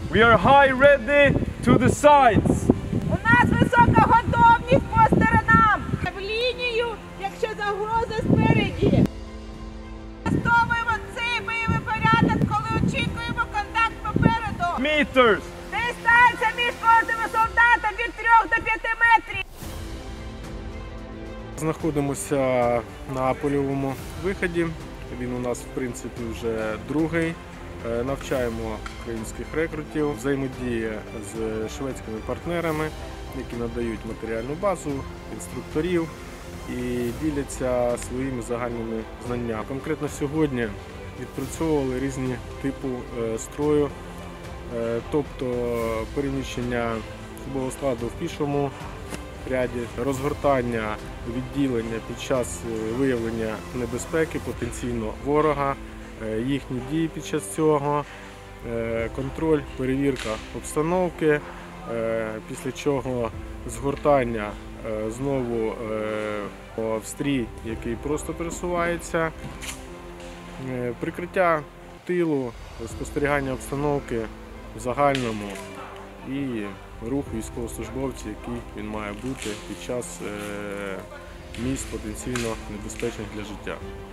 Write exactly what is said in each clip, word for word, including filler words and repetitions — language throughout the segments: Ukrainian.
We are high ready to the sides. У нас висока готовність по сторонам. В лінію, якщо загроза спереді. Використовуємо цей бойовий порядок, коли очікуємо контакт попереду. Meters. Дистанція між кожним солдатом від трьох до п'яти метрів. Знаходимося на польовому виході. Він у нас, в принципі, вже другий. Навчаємо українських рекрутів, взаємодія з шведськими партнерами, які надають матеріальну базу, інструкторів і діляться своїми загальними знаннями. Конкретно сьогодні відпрацьовували різні типи строю, тобто переміщення особового складу в пішому ряді, розгортання відділення під час виявлення небезпеки, потенційно ворога, їхні дії під час цього, контроль, перевірка обстановки, після чого згортання знову в стрій, який просто пересувається, прикриття тилу, спостерігання обстановки в загальному і рух військовослужбовців, який він має бути під час місць потенційно небезпечних для життя.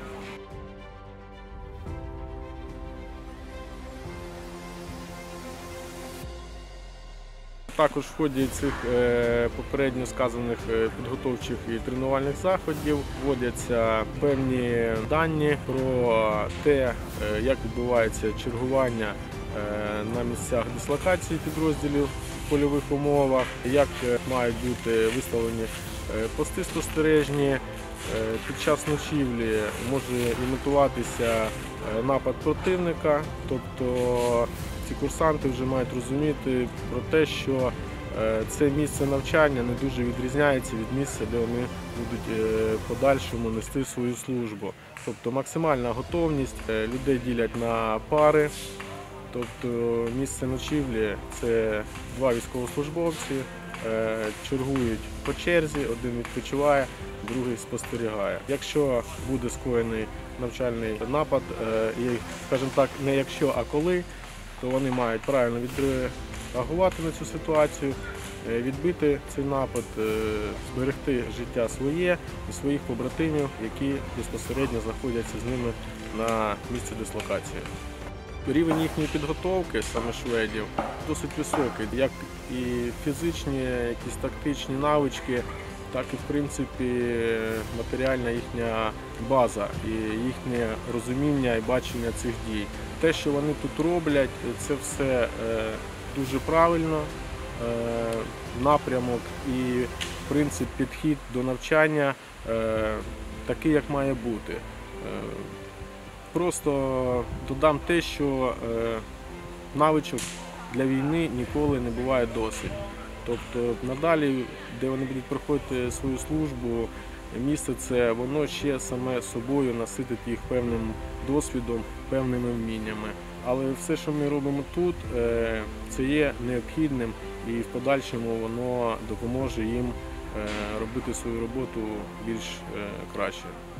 Також в ході цих попередньо сказаних підготовчих і тренувальних заходів вводяться певні дані про те, як відбувається чергування на місцях дислокації підрозділів в польових умовах, як мають бути виставлені пости спостережні. Під час ночівлі може імітуватися напад противника, тобто ці курсанти вже мають розуміти про те, що це місце навчання не дуже відрізняється від місця, де вони будуть в подальшому нести свою службу. Тобто максимальна готовність, людей ділять на пари, тобто місце ночівлі – це два військовослужбовці, чергують по черзі, один відпочиває, другий спостерігає. Якщо буде скоєний навчальний напад, скажімо так, не якщо, а коли, то вони мають правильно відреагувати на цю ситуацію, відбити цей напад, зберегти життя своє і своїх побратимів, які безпосередньо знаходяться з ними на місці дислокації. Рівень їхньої підготовки, саме шведів, досить високий, як і фізичні, якісь тактичні навички, так і, в принципі, матеріальна їхня база і їхнє розуміння і бачення цих дій. Те, що вони тут роблять, це все дуже правильно, напрямок і принцип, підхід до навчання такий, як має бути. Просто додам те, що навичок для війни ніколи не буває досить. Тобто надалі, де вони будуть проходити свою службу, місце це, воно ще саме собою наситить їх певним досвідом, певними вміннями. Але все, що ми робимо тут, це є необхідним і в подальшому воно допоможе їм робити свою роботу більш краще.